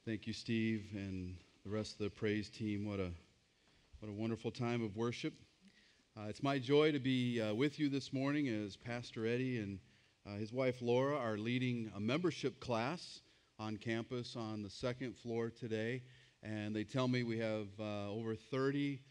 Thank you, Steve, and the rest of the praise team. What a wonderful time of worship. It's my joy to be with you this morning as Pastor Eddie and his wife Laura are leading a membership class on campus on the second floor today. And they tell me we have over 30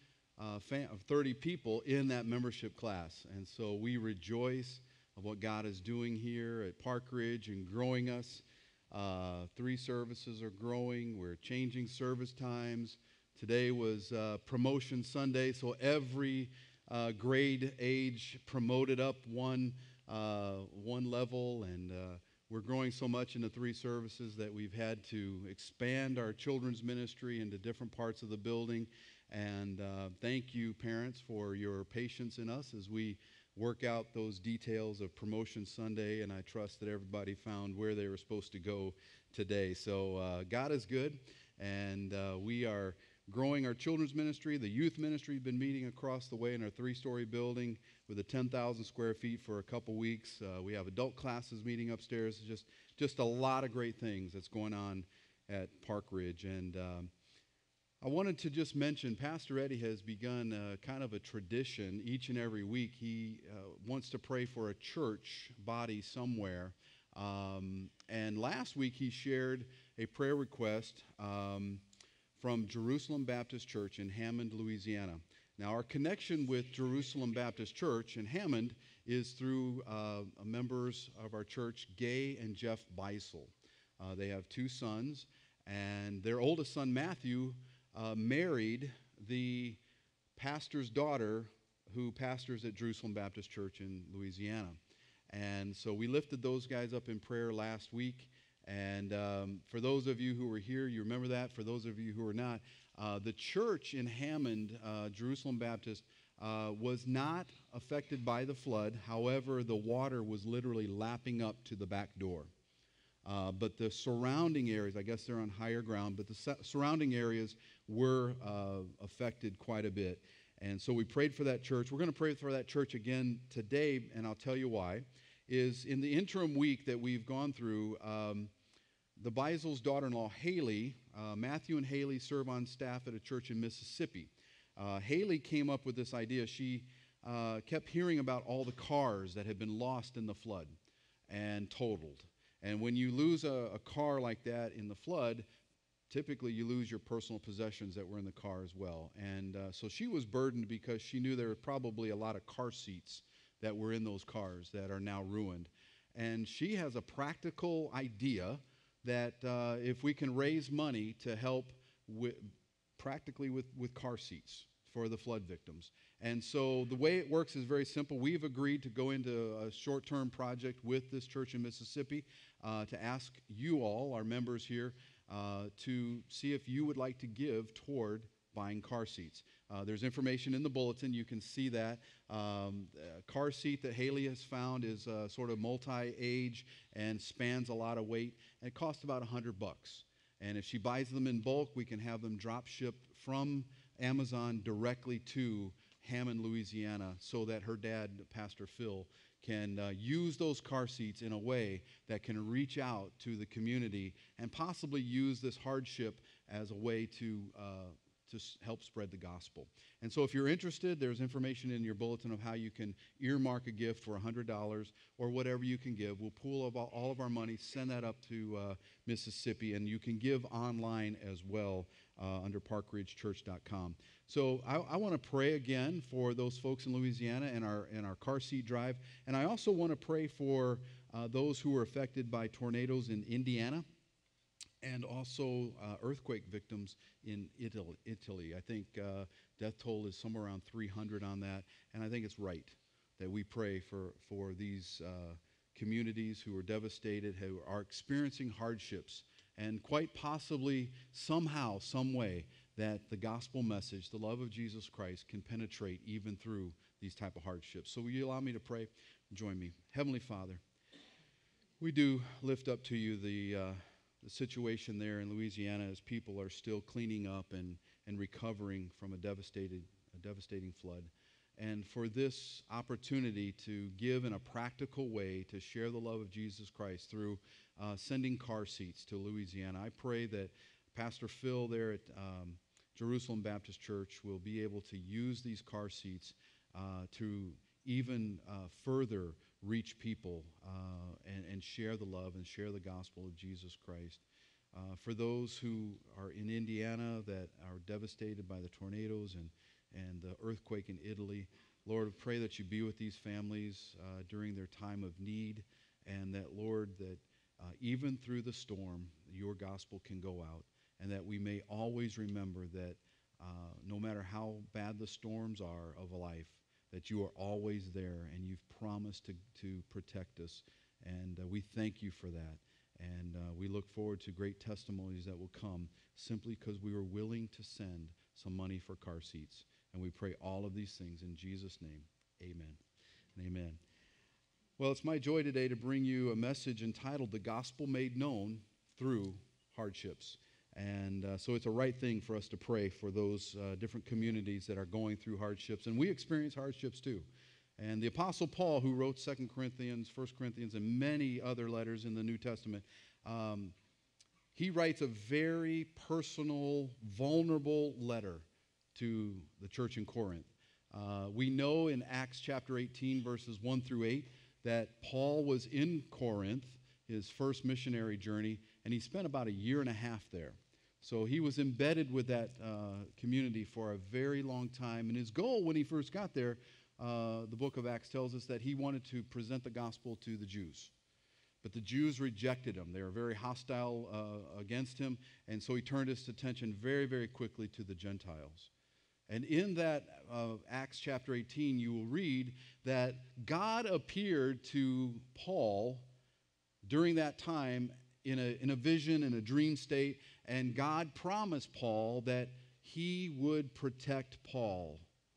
people in that membership class. And so we rejoice of what God is doing here at Parkridge and growing us. 3 services are growing. We're changing service times. Today was Promotion Sunday, so every grade age promoted up one level, and we're growing so much in the 3 services that we've had to expand our children's ministry into different parts of the building. And thank you, parents, for your patience in us as we work out those details of Promotion Sunday, and I trust that everybody found where they were supposed to go today. So God is good, and we are growing our children's ministry. The youth ministry has been meeting across the way in our 3-story building with a 10,000 square feet for a couple weeks. We have adult classes meeting upstairs. Just a lot of great things that's going on at Parkridge. And I wanted to just mention, Pastor Eddie has begun kind of a tradition each and every week. He wants to pray for a church body somewhere. And last week he shared a prayer request from Jerusalem Baptist Church in Hammond, Louisiana. Now, our connection with Jerusalem Baptist Church in Hammond is through members of our church, Gay and Jeff Beisel. They have 2 sons, and their oldest son, Matthew, married the pastor's daughter who pastors at Jerusalem Baptist Church in Louisiana. And so we lifted those guys up in prayer last week. And for those of you who were here, you remember that. For those of you who are not, the church in Hammond, Jerusalem Baptist, was not affected by the flood. However, the water was literally lapping up to the back door. But the surrounding areas, I guess they're on higher ground, but the surrounding areas were affected quite a bit. And so we prayed for that church. We're going to pray for that church again today, and I'll tell you why. Is in the interim week that we've gone through, the Beisel's daughter-in-law, Haley, Matthew and Haley serve on staff at a church in Mississippi. Haley came up with this idea. She kept hearing about all the cars that had been lost in the flood and totaled. And when you lose a car like that in the flood, typically you lose your personal possessions that were in the car as well. And so she was burdened because she knew there were probably a lot of car seats that were in those cars that are now ruined. And she has a practical idea that if we can raise money to help practically with car seats for the flood victims. And so the way it works is very simple. We've agreed to go into a short-term project with this church in Mississippi to ask you all, our members here, to see if you would like to give toward buying car seats. There's information in the bulletin. You can see that. A car seat that Haley has found is sort of multi-age and spans a lot of weight. And it costs about $100. And if she buys them in bulk, we can have them drop shipped from Amazon directly to Hammond, Louisiana, so that her dad, Pastor Phil, can use those car seats in a way that can reach out to the community and possibly use this hardship as a way to help spread the gospel. And so if you're interested, there's information in your bulletin of how you can earmark a gift for $100 or whatever you can give. We'll pool all of our money, send that up to Mississippi, and you can give online as well under parkridgechurch.com. So I want to pray again for those folks in Louisiana and our car seat drive. And I also want to pray for those who were affected by tornadoes in Indiana, and also earthquake victims in Italy. I think death toll is somewhere around 300 on that, and I think it's right that we pray for these communities who are devastated, who are experiencing hardships, and quite possibly somehow, some way, that the gospel message, the love of Jesus Christ, can penetrate even through these type of hardships. So will you allow me to pray? Join me. Heavenly Father, we do lift up to you the situation there in Louisiana as people are still cleaning up and recovering from a devastating flood. And for this opportunity to give in a practical way to share the love of Jesus Christ through sending car seats to Louisiana, I pray that Pastor Phil there at Jerusalem Baptist Church will be able to use these car seats to even further reach people and share the love and share the gospel of Jesus Christ. For those who are in Indiana that are devastated by the tornadoes and the earthquake in Italy, Lord, I pray that you be with these families during their time of need, and that, Lord, that even through the storm, your gospel can go out, and that we may always remember that no matter how bad the storms are of life, that you are always there, and you've promised to protect us, and we thank you for that. And we look forward to great testimonies that will come simply because we were willing to send some money for car seats. And we pray all of these things in Jesus' name. Amen and amen. Well, it's my joy today to bring you a message entitled The Gospel Made Known Through Hardships. And so it's a right thing for us to pray for those different communities that are going through hardships. And we experience hardships too. And the Apostle Paul, who wrote 2 Corinthians, 1 Corinthians, and many other letters in the New Testament, he writes a very personal, vulnerable letter to the church in Corinth. We know in Acts chapter 18, verses 1 through 8, that Paul was in Corinth, his first missionary journey, and he spent about a year and a half there. So he was embedded with that community for a very long time. And his goal when he first got there, the book of Acts tells us that he wanted to present the gospel to the Jews. But the Jews rejected him. They were very hostile against him. And so he turned his attention very, very quickly to the Gentiles. And in that Acts chapter 18, you will read that God appeared to Paul during that time in a vision, in a dream state. And God promised Paul that he would protect Paul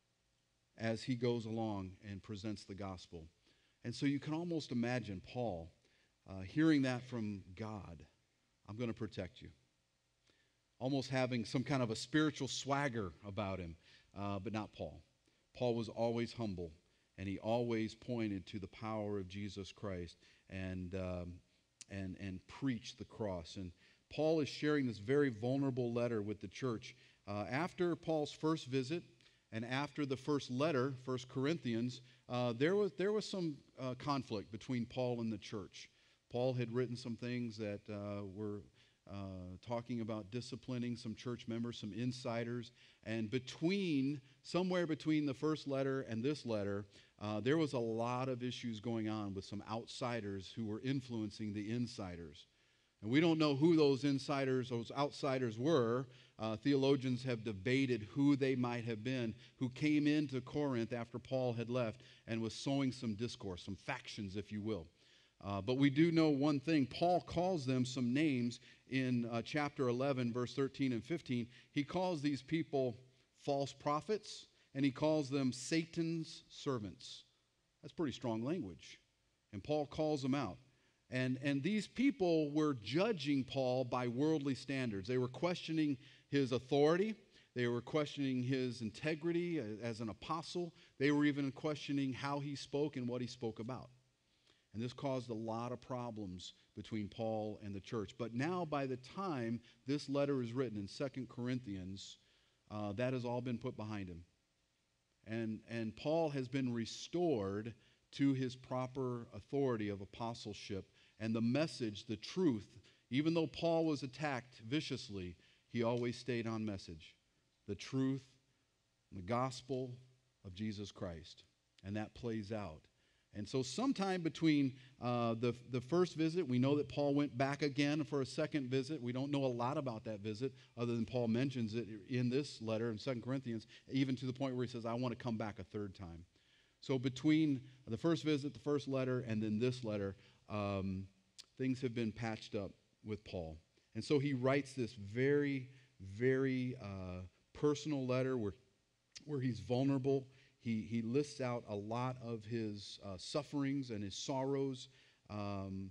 as he goes along and presents the gospel. And so you can almost imagine Paul hearing that from God. I'm going to protect you. Almost having some kind of a spiritual swagger about him, but not Paul. Paul was always humble, and he always pointed to the power of Jesus Christ and preached the cross. And Paul is sharing this very vulnerable letter with the church. After Paul's first visit, and after the first letter, 1 Corinthians, there was some conflict between Paul and the church. Paul had written some things that were talking about disciplining some church members, some insiders. And somewhere between the first letter and this letter, there was a lot of issues going on with some outsiders who were influencing the insiders. And we don't know who those outsiders were. Theologians have debated who they might have been, who came into Corinth after Paul had left and was sowing some discourse, some factions, if you will. But we do know one thing. Paul calls them some names in chapter 11, verse 13 and 15. He calls these people false prophets, and he calls them Satan's servants. That's pretty strong language. And Paul calls them out. And these people were judging Paul by worldly standards. They were questioning his authority. They were questioning his integrity as an apostle. They were even questioning how he spoke and what he spoke about. And this caused a lot of problems between Paul and the church. But now, by the time this letter is written in 2 Corinthians, that has all been put behind him. And Paul has been restored to his proper authority of apostleship. And the message, the truth, even though Paul was attacked viciously, he always stayed on message. The truth, the gospel of Jesus Christ. And that plays out. And so sometime between the first visit, we know that Paul went back again for a second visit. We don't know a lot about that visit other than Paul mentions it in this letter in 2 Corinthians, even to the point where he says, I want to come back a third time. So between the first visit, the first letter, and then this letter, things have been patched up with Paul. And so he writes this very, very personal letter where he's vulnerable. He lists out a lot of his sufferings and his sorrows, and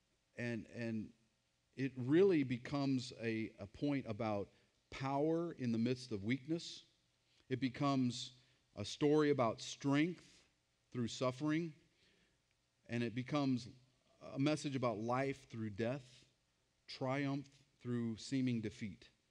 it really becomes a point about power in the midst of weakness. It becomes a story about strength through suffering, and it becomes a message about life through death, triumph through seeming defeat.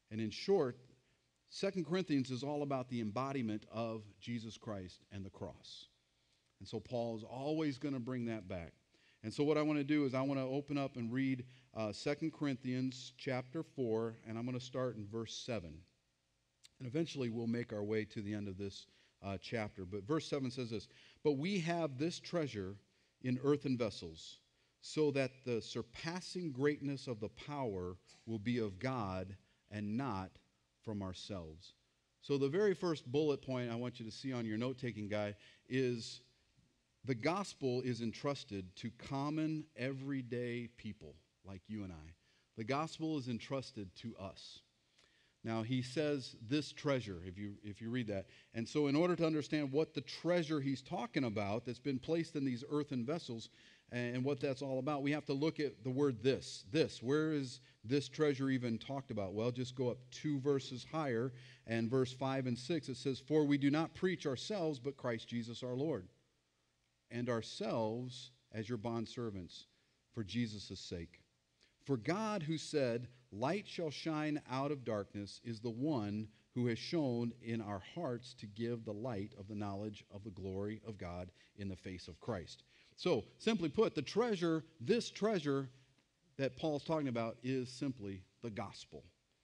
And in short, 2 Corinthians is all about the embodiment of Jesus Christ and the cross. And so Paul is always going to bring that back. And so what I want to do is I want to open up and read 2 Corinthians chapter 4, and I'm going to start in verse 7. And eventually we'll make our way to the end of this chapter. But verse 7 says this, "But we have this treasure in earthen vessels, so that the surpassing greatness of the power will be of God and not from ourselves." So the very first bullet point I want you to see on your note-taking guide is the gospel is entrusted to common, everyday people like you and I. The gospel is entrusted to us. Now, he says this treasure, if you read that. And so in order to understand what the treasure he's talking about that's been placed in these earthen vessels and what that's all about, we have to look at the word this. This, where is this treasure even talked about? Well, just go up 2 verses higher, and verse 5 and 6, it says, "For we do not preach ourselves, but Christ Jesus our Lord, and ourselves as your bondservants for Jesus' sake. For God, who said, 'Light shall shine out of darkness,' is the one who has shown in our hearts to give the light of the knowledge of the glory of God in the face of Christ." So, simply put, this treasure that Paul's talking about is simply the gospel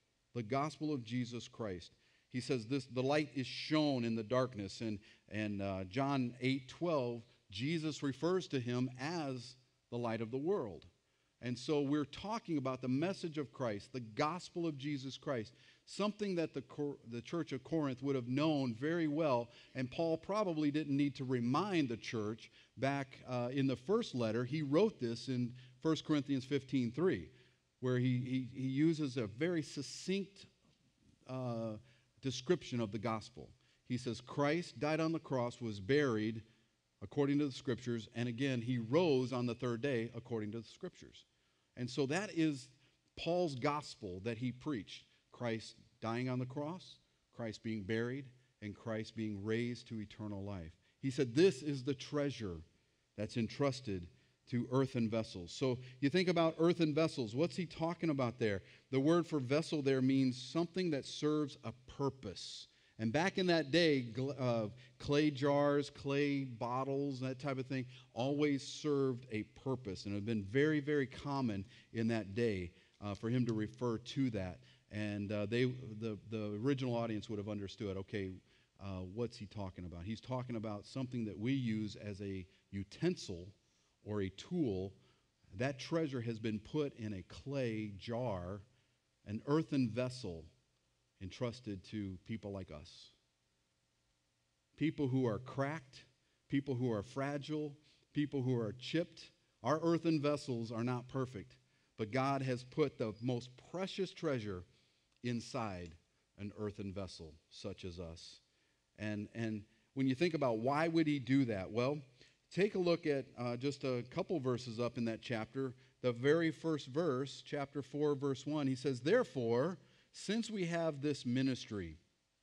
of Jesus Christ. He says the light is shown in the darkness, and John 8:12, Jesus refers to him as the light of the world. And so we're talking about the message of Christ, the gospel of Jesus Christ, something that the church of Corinth would have known very well, and Paul probably didn't need to remind the church back in the first letter. He wrote this in 1 Corinthians 15:3, where he uses a very succinct description of the gospel. He says, Christ died on the cross, was buried according to the Scriptures, and again, he rose on the third day according to the Scriptures. And so that is Paul's gospel that he preached. Christ dying on the cross, Christ being buried, and Christ being raised to eternal life. He said this is the treasure that's entrusted to earthen vessels. So you think about earthen vessels. What's he talking about there? The word for vessel there means something that serves a purpose. And back in that day, clay jars, clay bottles, that type of thing, always served a purpose. And it had been very, very common in that day for him to refer to that. And the original audience would have understood, okay, what's he talking about? He's talking about something that we use as a utensil or a tool. That treasure has been put in a clay jar, an earthen vessel, entrusted to people like us. People who are cracked, people who are fragile, people who are chipped. Our earthen vessels are not perfect, but God has put the most precious treasure inside an earthen vessel such as us. And when you think about why would he do that? Well, take a look at just a couple verses up in that chapter. The very first verse, chapter 4, verse 1, he says, "Therefore, since we have this ministry,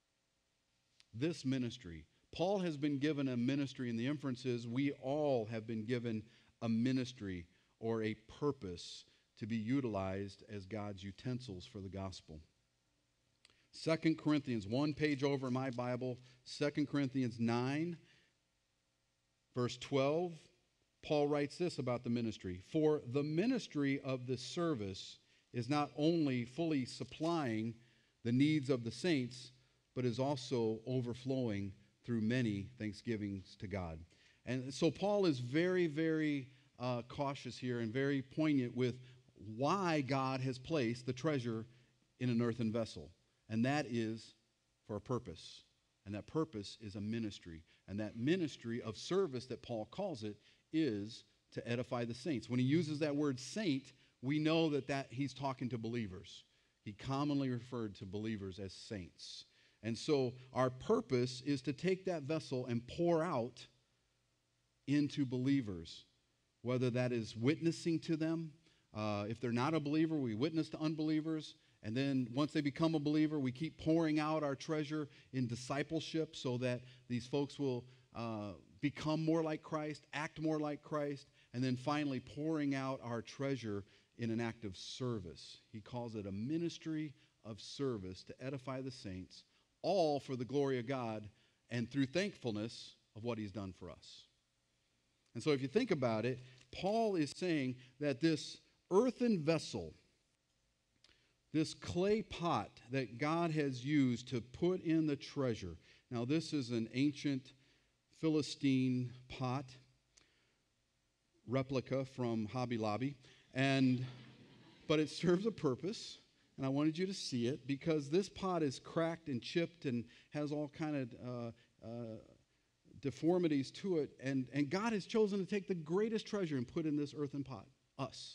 Paul has been given a ministry, and the inference is we all have been given a ministry or a purpose to be utilized as God's utensils for the gospel." 2 Corinthians, one page over in my Bible, 2 Corinthians 9, verse 12, Paul writes this about the ministry. "For the ministry of this service is not only fully supplying the needs of the saints, but is also overflowing through many thanksgivings to God." And so Paul is very, very cautious here and very poignant with why God has placed the treasure in an earthen vessel. And that is for a purpose. And that purpose is a ministry. And that ministry of service that Paul calls it is to edify the saints. When he uses that word saint, we know that he's talking to believers. He commonly referred to believers as saints. And so our purpose is to take that vessel and pour out into believers, whether that is witnessing to them. If they're not a believer, we witness to unbelievers. And then once they become a believer, we keep pouring out our treasure in discipleship so that these folks will become more like Christ, act more like Christ, and then finally pouring out our treasure in an act of service. He calls it a ministry of service to edify the saints, all for the glory of God and through thankfulness of what he's done for us. And so if you think about it, Paul is saying that this earthen vessel, this clay pot that God has used to put in the treasure. Now, this is an ancient Philistine pot replica from Hobby Lobby, but it serves a purpose, and I wanted you to see it because this pot is cracked and chipped and has all kind of deformities to it, and God has chosen to take the greatest treasure and put in this earthen pot, us.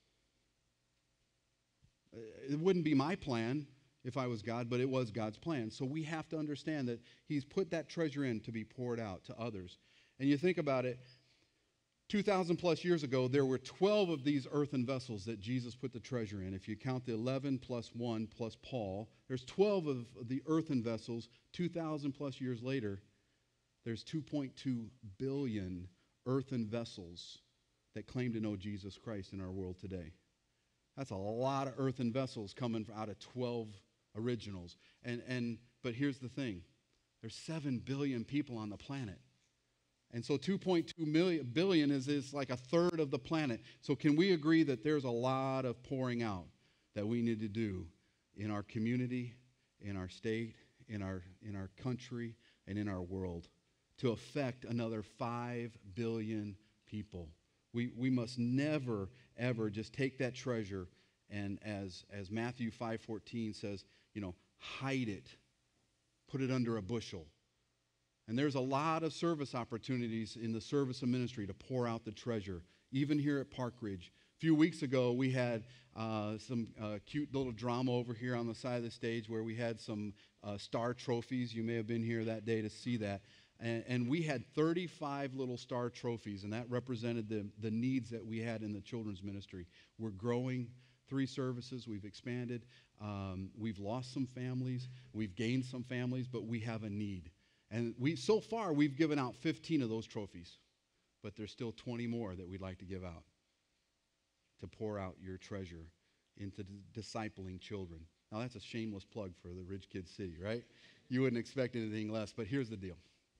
It wouldn't be my plan if I was God, but it was God's plan. So we have to understand that he's put that treasure in to be poured out to others. And you think about it, 2,000 plus years ago, there were 12 of these earthen vessels that Jesus put the treasure in. If you count the 11 plus 1 plus Paul, there's 12 of the earthen vessels. 2,000 plus years later, there's 2.2 billion earthen vessels that claim to know Jesus Christ in our world today. That's a lot of earthen vessels coming out of 12 originals. But here's the thing. There's 7 billion people on the planet. And so 2.2 billion is like a third of the planet. So can we agree that there's a lot of pouring out that we need to do in our community, in our state, in our country, and in our world to affect another 5 billion people? We must never, ever just take that treasure and, as Matthew 5:14 says, hide it, put it under a bushel. And there's a lot of service opportunities in the service of ministry to pour out the treasure, even here at Parkridge. A few weeks ago, we had some cute little drama over here on the side of the stage where we had some star trophies. You may have been here that day to see that. And we had 35 little star trophies, and that represented the needs that we had in the children's ministry. We're growing 3 services. We've expanded. We've lost some families. We've gained some families, but we have a need. And so far, we've given out 15 of those trophies, but there's still 20 more that we'd like to give out to pour out your treasure into discipling children. Now, that's a shameless plug for the Ridge Kids City, right? You wouldn't expect anything less, but here's the deal.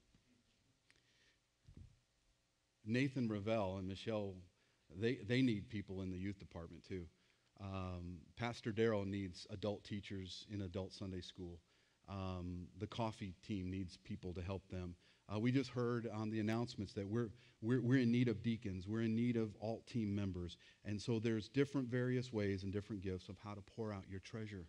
Nathan Ravel and Michelle, they need people in the youth department too. Pastor Darrell needs adult teachers in adult Sunday school. The coffee team needs people to help them. We just heard on the announcements that we're in need of deacons. We're in need of alt team members. And so there's different various ways and different gifts of how to pour out your treasure.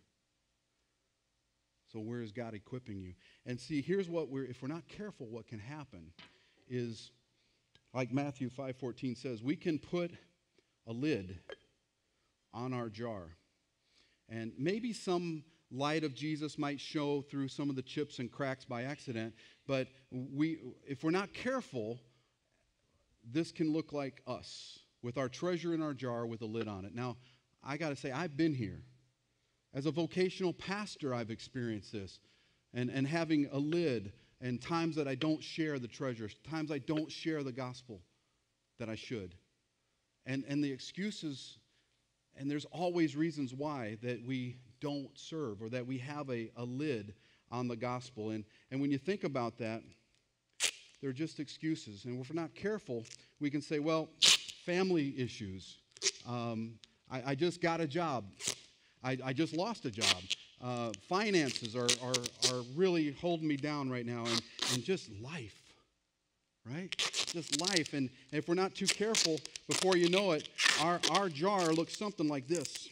So where is God equipping you? And see, here's what if we're not careful, what can happen is, like Matthew 5:14 says, we can put a lid on our jar. And maybe some light of Jesus might show through some of the chips and cracks by accident, but if we're not careful, this can look like us with our treasure in our jar with a lid on it. Now, I got to say, I've been here. As a vocational pastor, I've experienced this, and having a lid, and times that I don't share the treasure, times I don't share the gospel that I should. And the excuses, and there's always reasons why that we don't serve or that we have a lid on the gospel. And when you think about that, they're just excuses. And if we're not careful, we can say, well, family issues. I just got a job. I just lost a job. Finances are really holding me down right now, and just life, right? Just life. And if we're not too careful, before you know it, our jar looks something like this.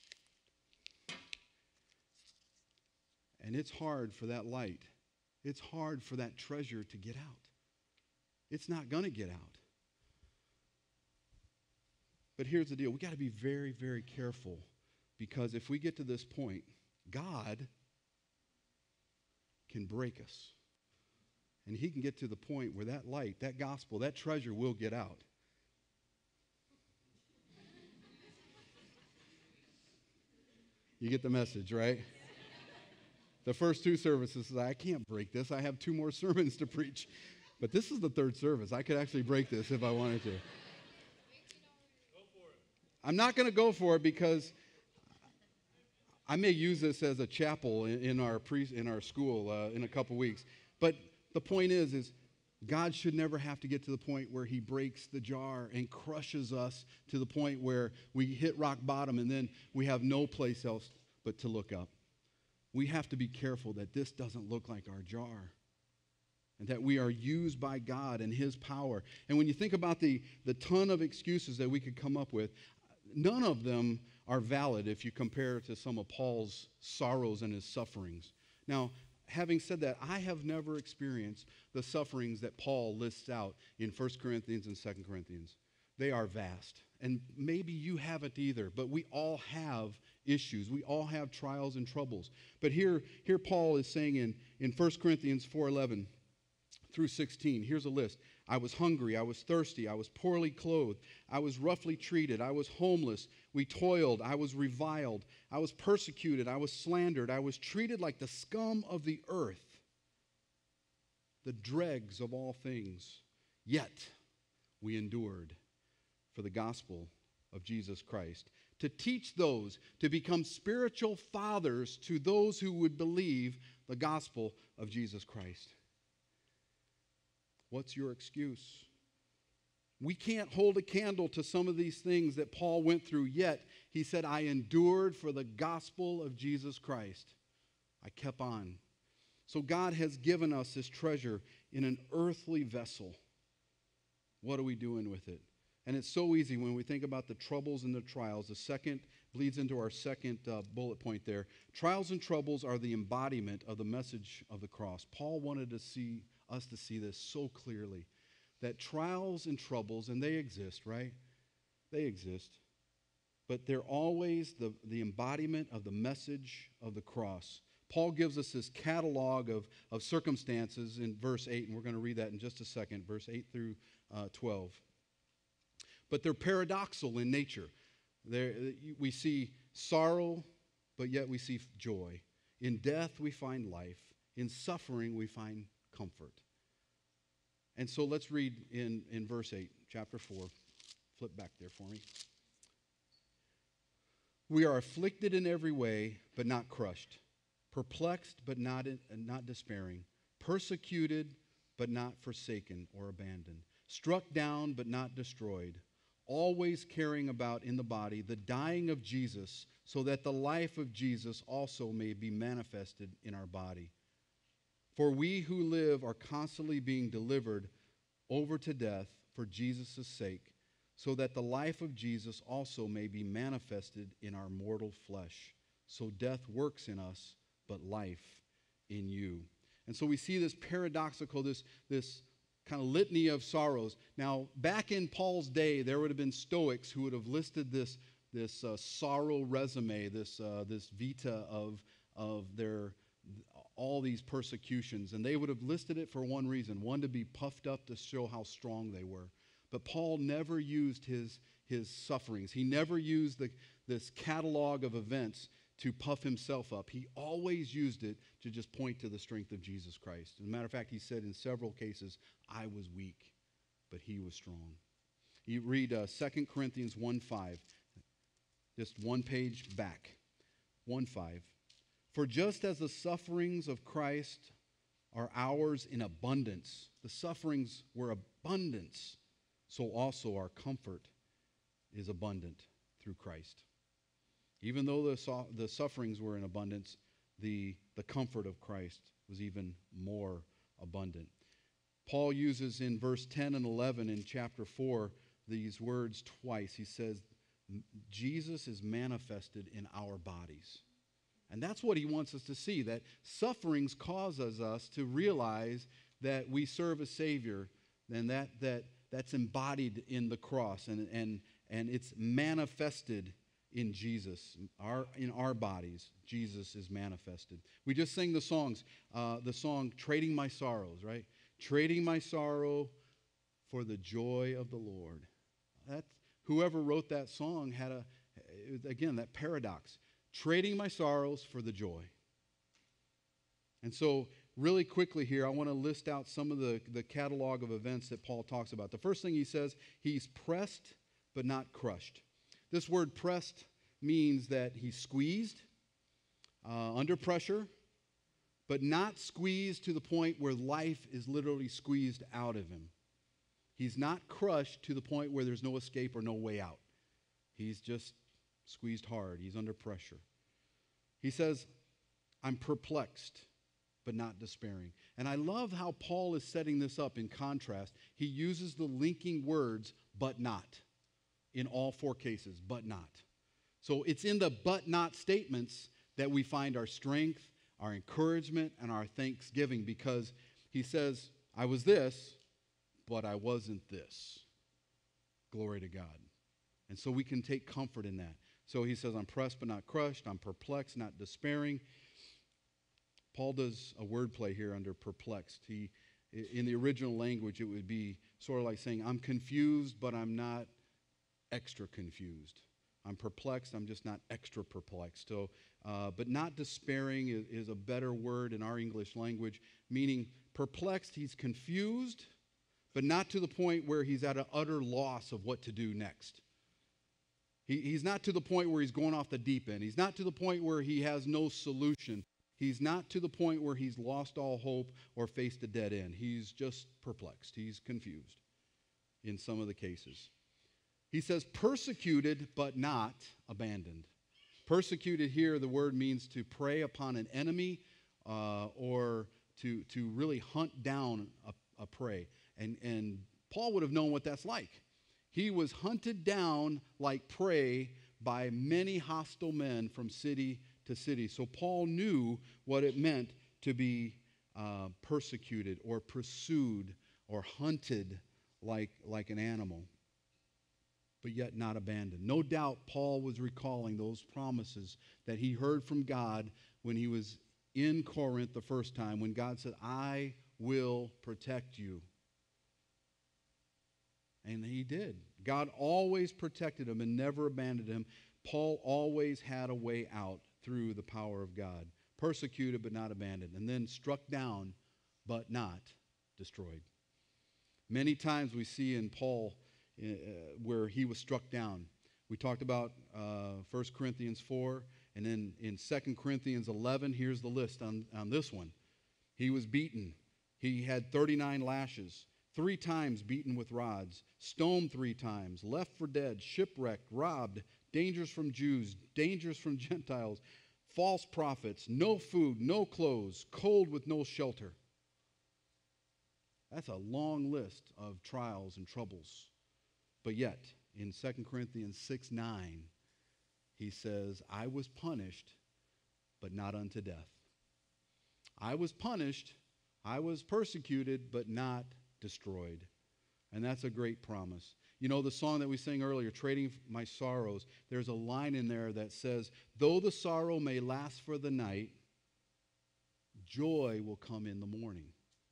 And it's hard for that light. It's hard for that treasure to get out. It's not going to get out. But here's the deal. We got to be very, very careful, because if we get to this point, God can break us. And he can get to the point where that light, that gospel, that treasure will get out. You get the message, right? The first 2 services, I can't break this. I have 2 more sermons to preach. But this is the 3rd service. I could actually break this if I wanted to. Go for it. I'm not going to go for it because I may use this as a chapel in our school in a couple weeks. But the point is God should never have to get to the point where he breaks the jar and crushes us to the point where we hit rock bottom and then we have no place else but to look up. We have to be careful that this doesn't look like our jar and that we are used by God and his power. And when you think about the ton of excuses that we could come up with, none of them are valid if you compare to some of Paul's sorrows and his sufferings. Now, having said that, I have never experienced the sufferings that Paul lists out in 1 Corinthians and 2 Corinthians. They are vast. And maybe you haven't either, but we all have issues. We all have trials and troubles. But here Paul is saying in 1 Corinthians 4:11 through 16, here's a list. I was hungry, I was thirsty, I was poorly clothed, I was roughly treated, I was homeless, we toiled, I was reviled, I was persecuted, I was slandered, I was treated like the scum of the earth, the dregs of all things. Yet we endured for the gospel of Jesus Christ, to teach those, to become spiritual fathers to those who would believe the gospel of Jesus Christ. What's your excuse? We can't hold a candle to some of these things that Paul went through, yet he said, I endured for the gospel of Jesus Christ. I kept on. So God has given us this treasure in an earthly vessel. What are we doing with it? And it's so easy when we think about the troubles and the trials. The second bleeds into our second bullet point there. Trials and troubles are the embodiment of the message of the cross. Paul wanted us to see this so clearly, that trials and troubles, and they exist, right? They exist. But they're always the embodiment of the message of the cross. Paul gives us this catalog of circumstances in verse 8, and we're going to read that in just a second, verse 8 through 12. But they're paradoxical in nature. We see sorrow, but yet we see joy. In death, we find life. In suffering, we find comfort. And so let's read in verse 8, chapter 4. Flip back there for me. We are afflicted in every way, but not crushed. Perplexed, but not despairing. Persecuted, but not forsaken or abandoned. Struck down, but not destroyed. Always carrying about in the body the dying of Jesus, so that the life of Jesus also may be manifested in our body. For we who live are constantly being delivered over to death for Jesus' sake, so that the life of Jesus also may be manifested in our mortal flesh. So death works in us, but life in you. And so we see this paradoxical, this kind of litany of sorrows. Now, back in Paul's day, there would have been Stoics who would have listed this sorrow resume, this vita of their all these persecutions, and they would have listed it for one reason: one, to be puffed up to show how strong they were. But Paul never used his sufferings. He never used this catalog of events to puff himself up. He always used it to just point to the strength of Jesus Christ. As a matter of fact, he said in several cases, I was weak, but he was strong. You read 2 Corinthians 1:5, just one page back, 1:5. For just as the sufferings of Christ are ours in abundance, the sufferings were abundance, so also our comfort is abundant through Christ. Even though the sufferings were in abundance, the comfort of Christ was even more abundant. Paul uses in verse 10 and 11 in chapter 4 these words twice. He says, Jesus is manifested in our bodies. And that's what he wants us to see, that sufferings causes us to realize that we serve a Savior, and that's embodied in the cross, and it's manifested in Jesus. In our bodies, Jesus is manifested. We just sang the song Trading My Sorrows, right? Trading my sorrow for the joy of the Lord. Whoever wrote that song had that paradox. Trading my sorrows for the joy. And so really quickly here, I want to list out some of the catalog of events that Paul talks about. The first thing he says, he's pressed but not crushed. This word pressed means that he's squeezed, under pressure, but not squeezed to the point where life is literally squeezed out of him. He's not crushed to the point where there's no escape or no way out. He's just squeezed hard. He's under pressure. He says, I'm perplexed, but not despairing. And I love how Paul is setting this up in contrast. He uses the linking words, but not, in all four cases, but not. So it's in the but not statements that we find our strength, our encouragement, and our thanksgiving, because he says, I was this, but I wasn't this. Glory to God. And so we can take comfort in that. So he says, I'm pressed but not crushed. I'm perplexed, not despairing. Paul does a wordplay here under perplexed. In the original language, it would be sort of like saying, I'm confused, but I'm not extra confused. I'm perplexed, I'm just not extra perplexed. So, but not despairing is a better word in our English language, meaning perplexed, he's confused, but not to the point where he's at an utter loss of what to do next. He's not to the point where he's going off the deep end. He's not to the point where he has no solution. He's not to the point where he's lost all hope or faced a dead end. He's just perplexed. He's confused in some of the cases. He says persecuted but not abandoned. Persecuted here, the word means to prey upon an enemy or to really hunt down a prey. And Paul would have known what that's like. He was hunted down like prey by many hostile men from city to city. So Paul knew what it meant to be persecuted or pursued or hunted like an animal, but yet not abandoned. No doubt Paul was recalling those promises that he heard from God when he was in Corinth the first time, when God said, I will protect you. And he did. God always protected him and never abandoned him. Paul always had a way out through the power of God. Persecuted but not abandoned. And then struck down but not destroyed. Many times we see in Paul where he was struck down. We talked about 1 Corinthians 4. And then in 2 Corinthians 11, here's the list on this one. He was beaten. He had 39 lashes. 3 times beaten with rods, stoned 3 times, left for dead, shipwrecked, robbed, dangers from Jews, dangers from Gentiles, false prophets, no food, no clothes, cold with no shelter. That's a long list of trials and troubles. But yet, in 2 Corinthians 6:9, he says, I was punished, but not unto death. I was punished, I was persecuted, but not destroyed. And that's a great promise. You know, the song that we sang earlier, Trading My Sorrows, there's a line in there that says, though the sorrow may last for the night, joy will come in the morning.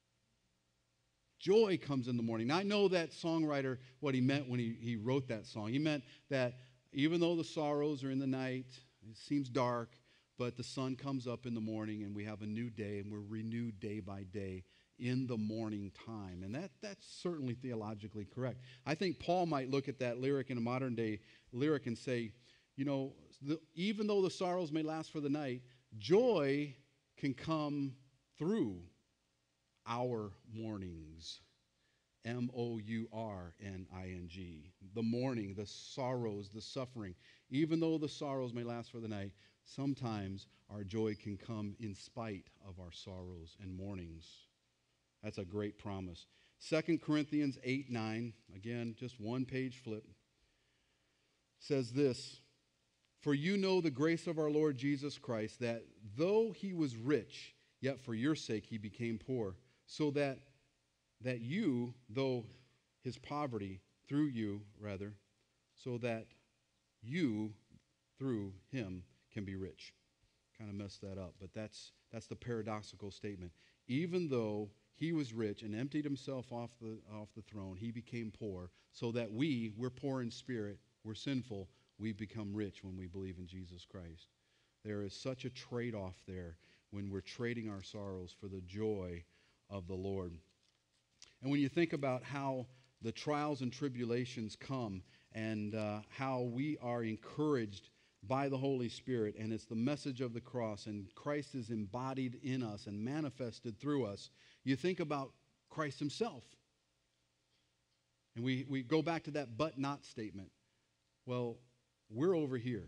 Joy comes in the morning. Now, I know that songwriter, what he meant when he wrote that song. He meant that even though the sorrows are in the night, it seems dark, but the sun comes up in the morning and we have a new day and we're renewed day by day in the morning time. And that's certainly theologically correct. I think Paul might look at that lyric in a modern day lyric and say, you know, even though the sorrows may last for the night, joy can come through our mornings. Mourning. The morning, the sorrows, the suffering. Even though the sorrows may last for the night, sometimes our joy can come in spite of our sorrows and mournings. That's a great promise. 2 Corinthians 8:9, again, just one page flip, says this, for you know the grace of our Lord Jesus Christ, that though he was rich, yet for your sake he became poor, so that you, though his poverty, through you, rather, so that you, through him, can be rich. Kind of messed that up, but that's the paradoxical statement. Even though he was rich and emptied himself off the throne, he became poor, so that we're poor in spirit, we're sinful, we become rich when we believe in Jesus Christ. There is such a trade-off there when we're trading our sorrows for the joy of the Lord. And when you think about how the trials and tribulations come and how we are encouraged by the Holy Spirit, and it's the message of the cross, and Christ is embodied in us and manifested through us, you think about Christ himself. And we go back to that but not statement. Well, we're over here.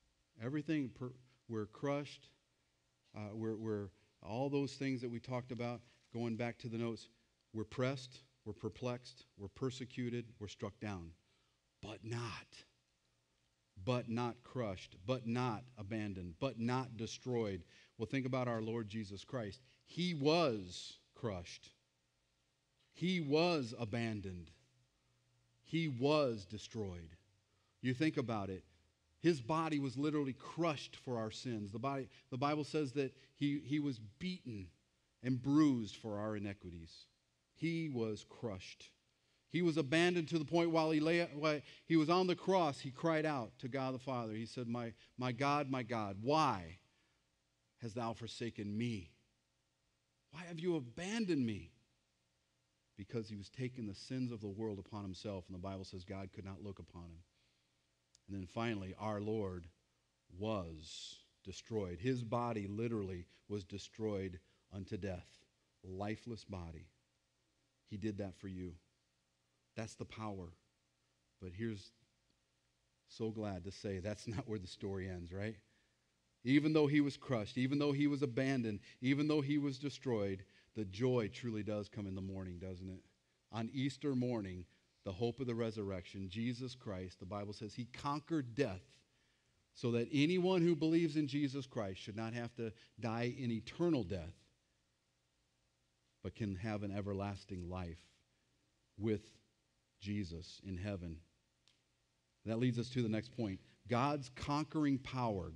We're crushed. We're all those things that we talked about, going back to the notes, we're pressed, we're perplexed, we're persecuted, we're struck down. But not crushed, but not abandoned, but not destroyed. Well, think about our Lord Jesus Christ. He was crushed. He was abandoned. He was destroyed. You think about it. His body was literally crushed for our sins. The Bible says that he was beaten and bruised for our iniquities. He was crushed. He was abandoned to the point while he was on the cross, he cried out to God the Father. He said, my God, why hast thou forsaken me? Why have you abandoned me? Because he was taking the sins of the world upon himself, and the Bible says God could not look upon him. And then finally, our Lord was destroyed. His body literally was destroyed unto death. Lifeless body. He did that for you. That's the power. But here's, so glad to say, that's not where the story ends, right? Even though he was crushed, even though he was abandoned, even though he was destroyed, the joy truly does come in the morning, doesn't it? On Easter morning, the hope of the resurrection, Jesus Christ, the Bible says he conquered death so that anyone who believes in Jesus Christ should not have to die in eternal death, but can have an everlasting life with Jesus in heaven. That leads us to the next point. God's conquering power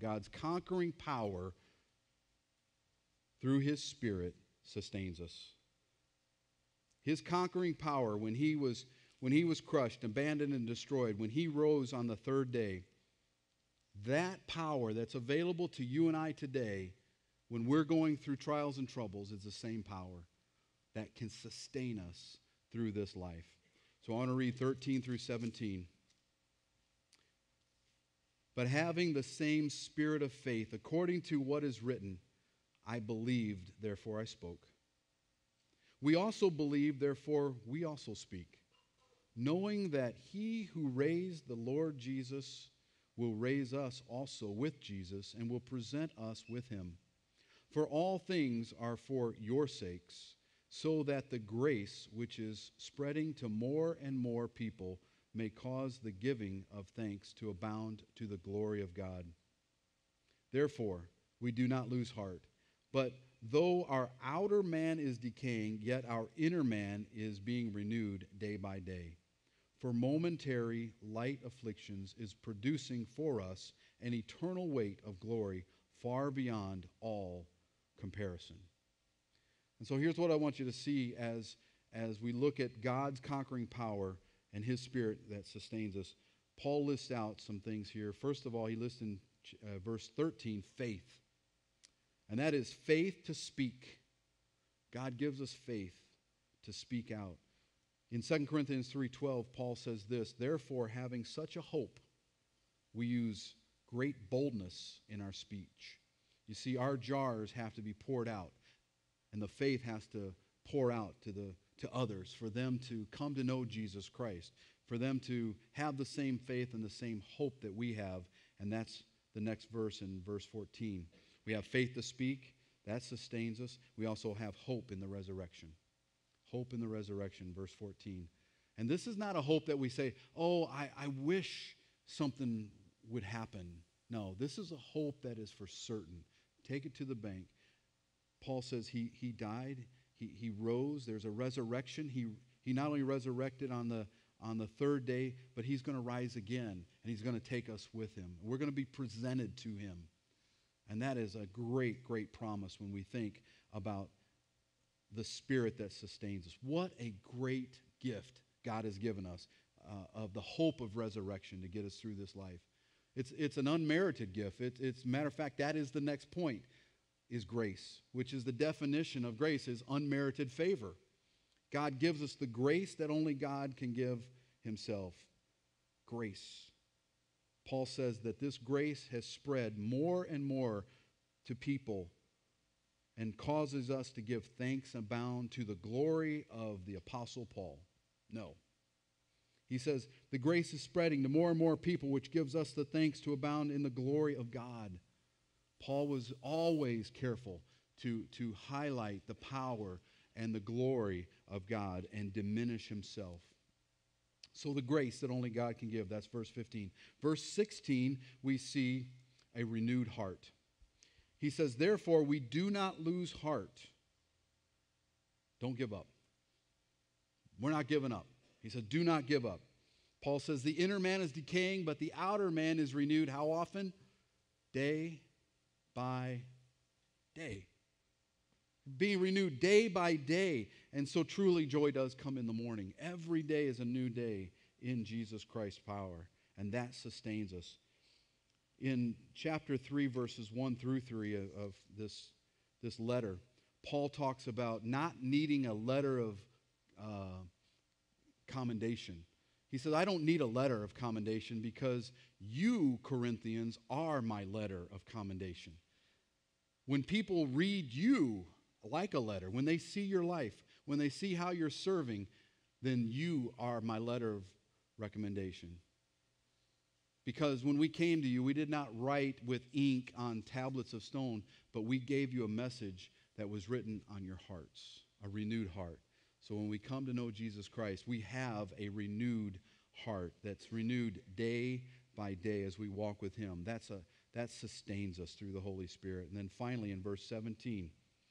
through his Spirit sustains us. His conquering power when he was crushed, abandoned, and destroyed, when he rose on the third day, that power that's available to you and I today when we're going through trials and troubles is the same power that can sustain us through this life. So I want to read 13 through 17. But having the same spirit of faith, according to what is written, I believed, therefore I spoke. We also believe, therefore we also speak, knowing that he who raised the Lord Jesus will raise us also with Jesus and will present us with him. For all things are for your sakes, so that the grace which is spreading to more and more people may cause the giving of thanks to abound to the glory of God. Therefore, we do not lose heart, but though our outer man is decaying, yet our inner man is being renewed day by day. For momentary light afflictions is producing for us an eternal weight of glory far beyond all comparison. And so here's what I want you to see as we look at God's conquering power and his Spirit that sustains us. Paul lists out some things here. First of all, he lists in verse 13, faith. And that is faith to speak. God gives us faith to speak out. In 2 Corinthians 3:12, Paul says this, therefore, having such a hope, we use great boldness in our speech. You see, our jars have to be poured out, and the faith has to pour out to others for them to come to know Jesus Christ, for them to have the same faith and the same hope that we have, and that's the next verse in verse 14. We have faith to speak. That sustains us. We also have hope in the resurrection. Hope in the resurrection, verse 14. And this is not a hope that we say, oh, I wish something would happen. No, this is a hope that is for certain. Take it to the bank. Paul says he died, he rose. There's a resurrection. He not only resurrected on the third day, but he's going to rise again, and he's going to take us with him. We're going to be presented to him. And that is a great, great promise when we think about the Spirit that sustains us. What a great gift God has given us of the hope of resurrection to get us through this life. It's an unmerited gift. It's matter of fact, that is the next point, is grace, which is the definition of grace, is unmerited favor. God gives us the grace that only God can give himself. Grace. Paul says that this grace has spread more and more to people and causes us to give thanks abound to the glory of the Apostle Paul. No. He says, the grace is spreading to more and more people, which gives us the thanks to abound in the glory of God. Paul was always careful to highlight the power and the glory of God and diminish himself. So the grace that only God can give, that's verse 15. Verse 16, we see a renewed heart. He says, therefore, we do not lose heart. Don't give up. We're not giving up. He said, do not give up. Paul says, the inner man is decaying, but the outer man is renewed. How often? Day by day. Being renewed day by day. And so truly joy does come in the morning. Every day is a new day in Jesus Christ's power. And that sustains us. In chapter 3, verses 1 through 3 of this letter, Paul talks about not needing a letter of commendation. He says, I don't need a letter of commendation because you, Corinthians, are my letter of commendation. When people read you like a letter, when they see your life, when they see how you're serving, then you are my letter of recommendation. Because when we came to you, we did not write with ink on tablets of stone, but we gave you a message that was written on your hearts, a renewed heart. So when we come to know Jesus Christ, we have a renewed heart that's renewed day by day as we walk with him. That sustains us through the Holy Spirit. And then finally in verse 17,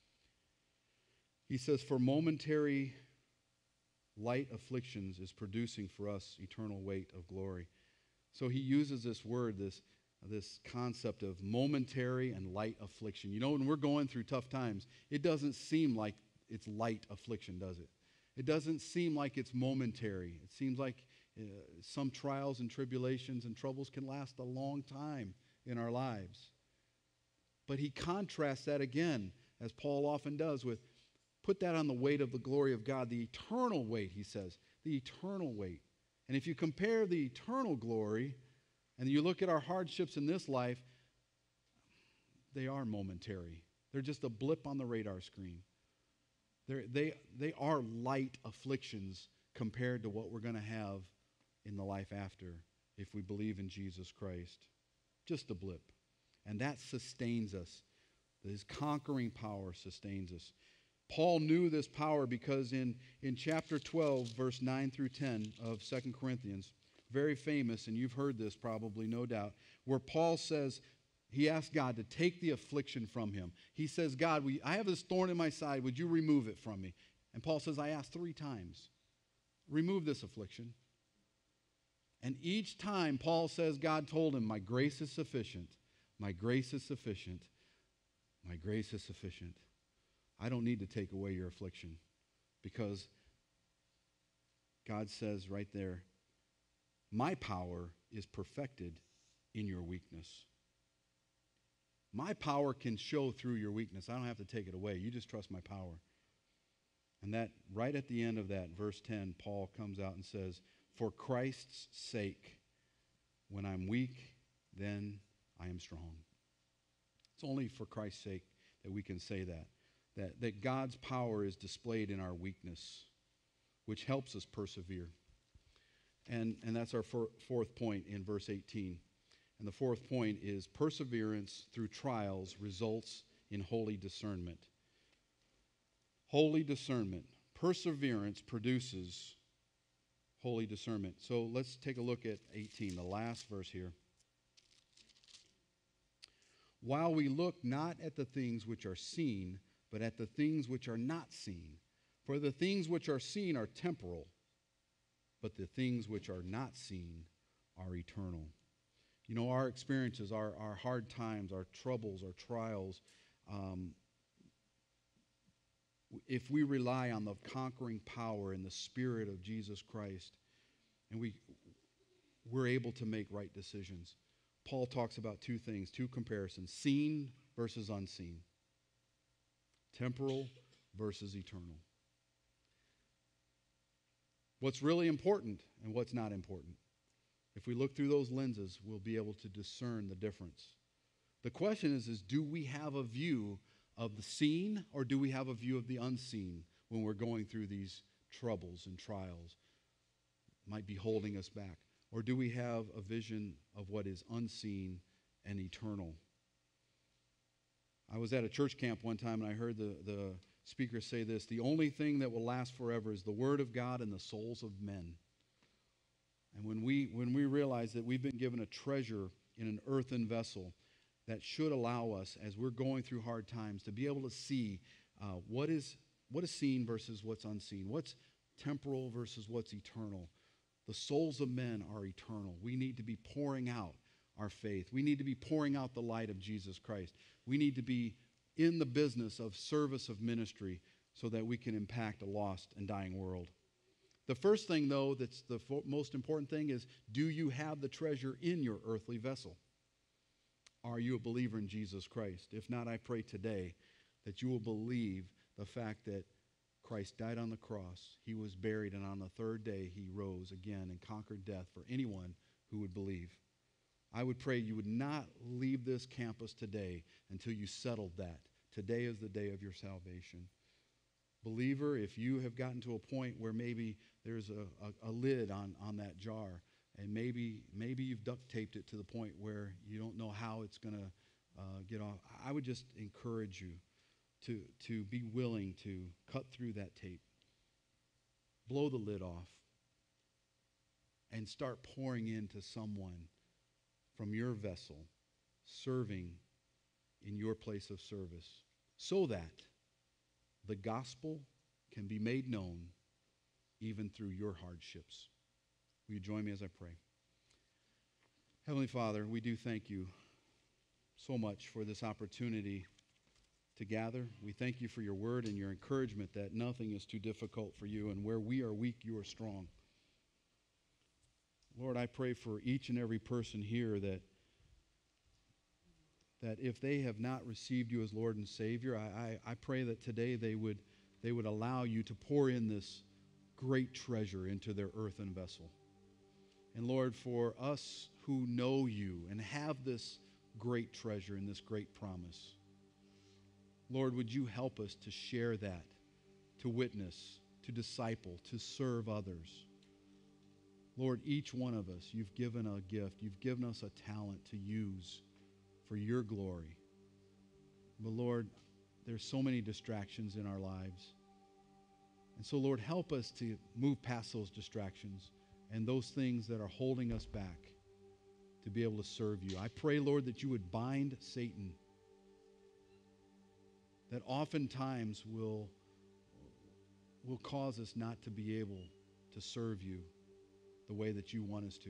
he says, for momentary light afflictions is producing for us eternal weight of glory. So he uses this word, this concept of momentary and light affliction. You know, when we're going through tough times, it doesn't seem like it's light affliction, does it? It doesn't seem like it's momentary. It seems like some trials and tribulations and troubles can last a long time in our lives. But he contrasts that again, as Paul often does, with put that on the weight of the glory of God, the eternal weight, he says, the eternal weight. And if you compare the eternal glory and you look at our hardships in this life, they are momentary. They're just a blip on the radar screen. They are light afflictions compared to what we're going to have in the life after if we believe in Jesus Christ. Just a blip. And that sustains us. His conquering power sustains us. Paul knew this power because in chapter 12, verse 9 through 10 of 2 Corinthians, very famous, and you've heard this probably, no doubt, where Paul says, he asked God to take the affliction from him. He says, God, I have this thorn in my side. Would you remove it from me? And Paul says, I asked 3 times. Remove this affliction. And each time Paul says, God told him, my grace is sufficient. My grace is sufficient. My grace is sufficient. I don't need to take away your affliction because God says right there, my power is perfected in your weakness. My power can show through your weakness. I don't have to take it away. You just trust my power. And that right at the end of that, verse 10, Paul comes out and says, for Christ's sake, when I'm weak, then I am strong. It's only for Christ's sake that we can say that God's power is displayed in our weakness, which helps us persevere. And that's our fourth point in verse 18. And the fourth point is perseverance through trials results in holy discernment. Holy discernment. Perseverance produces holy discernment. So let's take a look at 18, the last verse here. While we look not at the things which are seen, but at the things which are not seen. For the things which are seen are temporal, but the things which are not seen are eternal. You know, our experiences, our hard times, our troubles, our trials, if we rely on the conquering power and the Spirit of Jesus Christ, and we're able to make right decisions. Paul talks about 2 things, 2 comparisons, seen versus unseen, temporal versus eternal. What's really important and what's not important. If we look through those lenses, we'll be able to discern the difference. The question is do we have a view of the seen, or do we have a view of the unseen when we're going through these troubles and trials might be holding us back? Or do we have a vision of what is unseen and eternal? I was at a church camp one time, and I heard the speaker say this: the only thing that will last forever is the Word of God and the souls of men. And when we realize that we've been given a treasure in an earthen vessel, that should allow us, as we're going through hard times, to be able to see what is seen versus what's unseen, what's temporal versus what's eternal. The souls of men are eternal. We need to be pouring out our faith. We need to be pouring out the light of Jesus Christ. We need to be in the business of service of ministry so that we can impact a lost and dying world. The first thing, though, that's the most important thing is, do you have the treasure in your earthly vessel? Are you a believer in Jesus Christ? If not, I pray today that you will believe the fact that Christ died on the cross, he was buried, and on the third day he rose again and conquered death for anyone who would believe. I would pray you would not leave this campus today until you settled that. Today is the day of your salvation. Believer, if you have gotten to a point where maybe there's a lid on that jar, and maybe you've duct taped it to the point where you don't know how it's going to get off, I would just encourage you to be willing to cut through that tape, blow the lid off, and start pouring into someone from your vessel, serving in your place of service, so that the gospel can be made known even through your hardships. Will you join me as I pray? Heavenly Father, we do thank you so much for this opportunity to gather. We thank you for your word and your encouragement that nothing is too difficult for you, and where we are weak, you are strong. Lord, I pray for each and every person here that if they have not received you as Lord and Savior, I pray that today they would allow you to pour in this great treasure into their earthen vessel. And Lord, for us who know you and have this great treasure and this great promise, Lord, would you help us to share that, to witness, to disciple, to serve others. Lord, each one of us, you've given a gift. You've given us a talent to use for your glory. But Lord, there's so many distractions in our lives. And so, Lord, help us to move past those distractions and those things that are holding us back to be able to serve you. I pray, Lord, that you would bind Satan, that oftentimes will cause us not to be able to serve you the way that you want us to.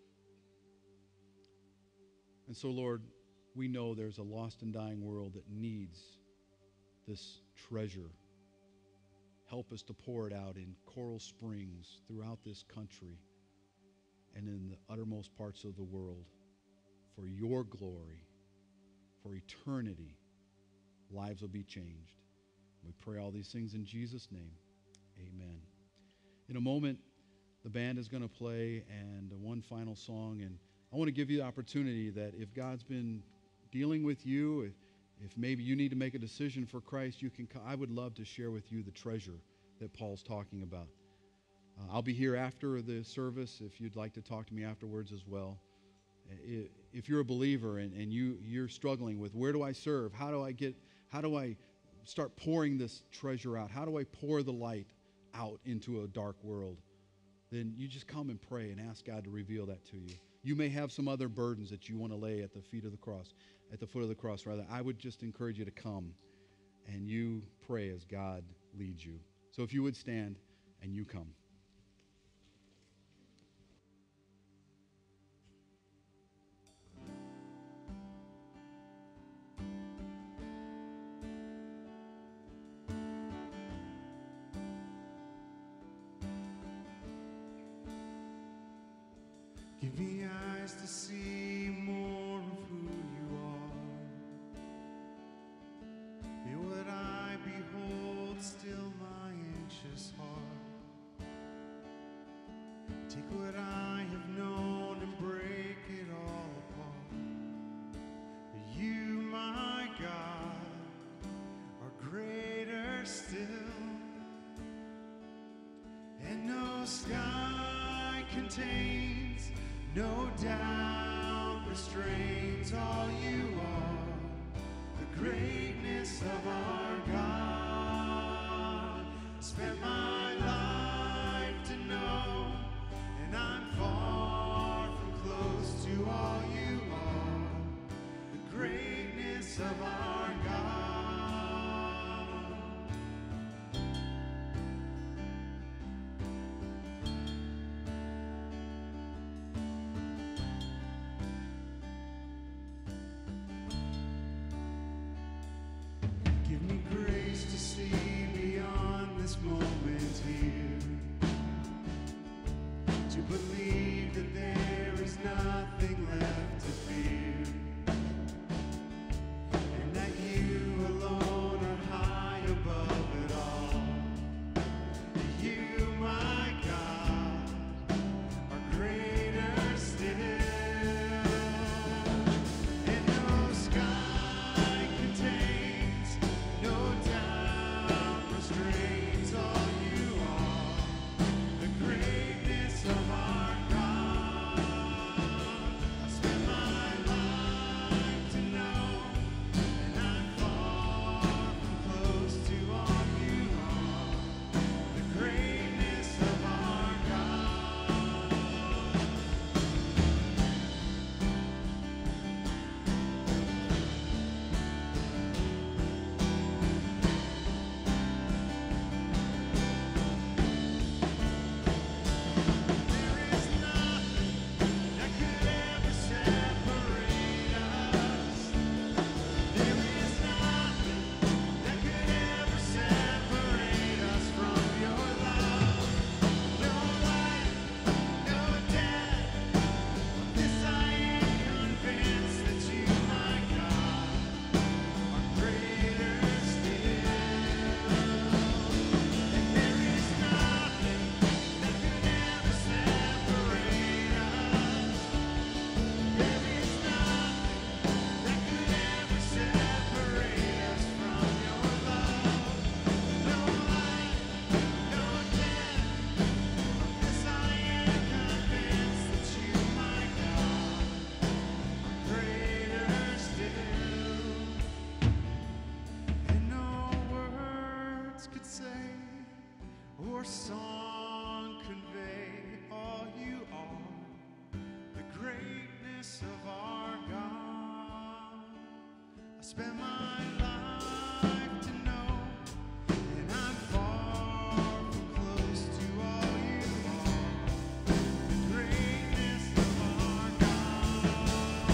And so, Lord, we know there's a lost and dying world that needs this treasure. Help us to pour it out in Coral Springs, throughout this country, and in the uttermost parts of the world, for your glory, for eternity. Lives will be changed. We pray all these things in Jesus' name. Amen. In a moment, the band is going to play and one final song, and I want to give you the opportunity that if God's been dealing with you, if maybe you need to make a decision for Christ, I would love to share with you the treasure that Paul's talking about. I'll be here after the service if you'd like to talk to me afterwards as well. If you're a believer and you're struggling with, where do I serve? How do I start pouring this treasure out? How do I pour the light out into a dark world? Then you just come and pray and ask God to reveal that to you. You may have some other burdens that you want to lay at the foot of the cross, rather. I would just encourage you to come and you pray as God leads you. So if you would stand and you come. Give me eyes to see more of who you are. May what I behold still my anxious heart. Take what I have known and contains no doubt, restrains all you are, the greatness of our God. I spent my life to know, and I'm far from close to all you are, the greatness of our God. Give me grace to see beyond this moment here, to believe that there is nothing left to fear, and that you alone are high above it all. You, my God, are greater still, and no sky contains, no doubt restrains all you are, the greatness of our God. I spent my life to know, and I'm far from close to all you are, the greatness of our God. There is nothing that could ever separate us. There is nothing that could ever separate us from your love. No life, no death. This I am convinced that you, my God, are greater still. And there is nothing that could ever separate us. There is nothing that could ever separate us from your love. No life, no death. This I am convinced that you, my God, are greater still. And no words could say or song convey all you are, the greatness of our God. I spent my life to know, and I'm far from close to all you are, the greatness of our God.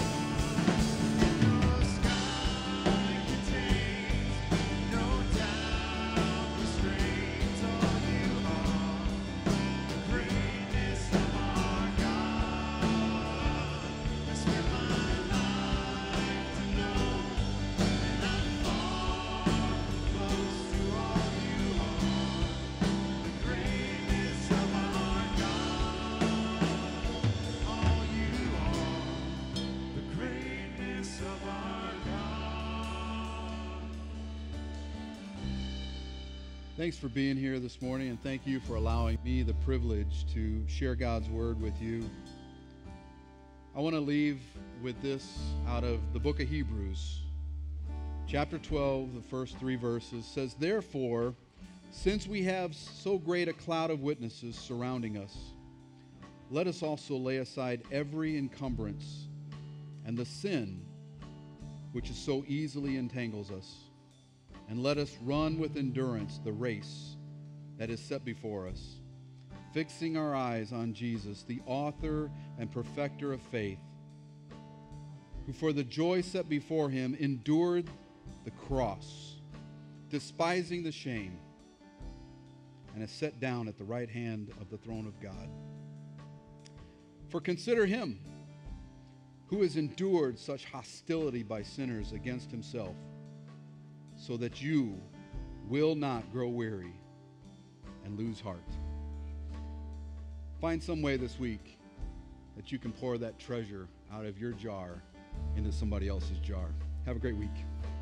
No sky contains, no doubt restrains all you are, the greatness of our God. I spent my life to know, and I'm far from close to all you are, the greatness of our God. All you are, the greatness of our God. Thanks for being here this morning, and thank you for allowing me the privilege to share God's word with you. I want to leave with this out of the book of Hebrews. Chapter 12, the first 3 verses says, "Therefore, since we have so great a cloud of witnesses surrounding us, let us also lay aside every encumbrance and the sin which is so easily entangles us, and let us run with endurance the race that is set before us, fixing our eyes on Jesus, the author and perfecter of faith, who for the joy set before him endured the cross, despising the shame, and is set down at the right hand of the throne of God. For consider him who has endured such hostility by sinners against himself, so that you will not grow weary and lose heart." Find some way this week that you can pour that treasure out of your jar into somebody else's jar. Have a great week.